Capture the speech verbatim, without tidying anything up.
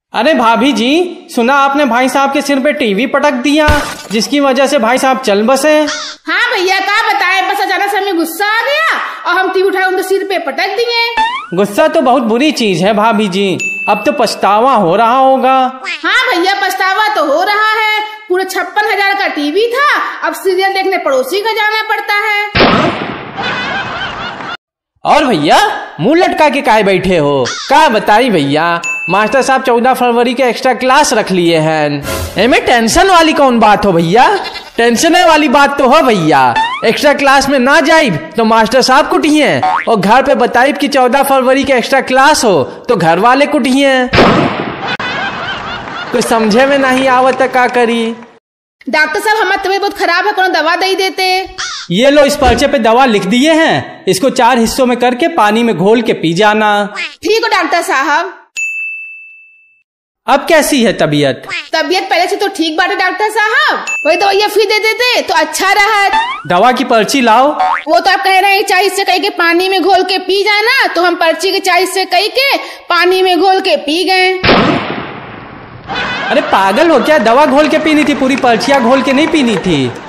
अरे भाभी जी, सुना आपने भाई साहब के सिर पे टीवी पटक दिया, जिसकी वजह से भाई साहब चल बसे। हाँ भैया, क्या बताए, बस अचानक से हमें गुस्सा आ गया और हम टीवी उठा उनके सिर पे पटक दिए। गुस्सा तो बहुत बुरी चीज है भाभी जी, अब तो पछतावा हो रहा होगा। हाँ भैया, पछतावा तो हो रहा है। पूरे छप्पन हजार का टीवी था, अब सीरियल देखने पड़ोसी का जाना पड़ता है। और भैया मुंह लटका के काहे बैठे हो? क्या बताई भैया, मास्टर साहब चौदह फरवरी के एक्स्ट्रा क्लास रख लिए हैं। एमे टेंशन वाली कौन बात हो भैया? टेंशन वाली बात तो हो भैया, एक्स्ट्रा क्लास में ना जाइब तो मास्टर साहब कुटिए, और घर पे बताइब कि चौदह फरवरी के एक्स्ट्रा क्लास हो तो घर वाले कुटिए। कुछ समझे में नहीं आवत, का करी? डॉक्टर साहब, हमारी तबीयत बहुत खराब है, कौन दवा दे देते। ये लो, इस पर्चे पे दवा लिख दिए हैं, इसको चार हिस्सों में करके पानी में घोल के पी जाना। ठीक है डॉक्टर साहब। अब कैसी है तबीयत? तबीयत पहले से तो ठीक बात है डॉक्टर साहब, वही दवाइयाँ फिर दे देते तो अच्छा रहा। दवा की पर्ची लाओ। वो तो आप कह रहे हैं चाय से कह के पानी में घोल के पी जाना, तो हम पर्ची के चाय से कह के पानी में घोल के पी गए। अरे पागल हो क्या, दवा घोल के पीनी थी, पूरी पर्चियाँ घोल के नहीं पीनी थी।